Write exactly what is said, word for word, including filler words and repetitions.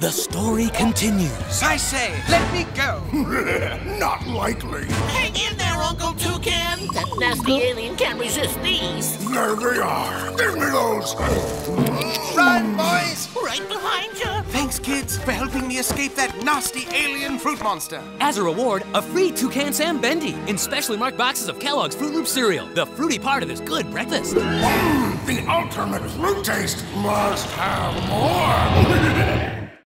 The story continues. I say, let me go. Not likely. Hang in there, Uncle Toucan. That nasty alien can't resist these. There they are. Give me those. Run, boys. Right behind you. Thanks, kids, for helping me escape that nasty alien fruit monster. As a reward, a free Toucan Sam bendy in specially marked boxes of Kellogg's Froot Loops cereal, the fruity part of this good breakfast. Mm, the ultimate fruit taste. Must have more.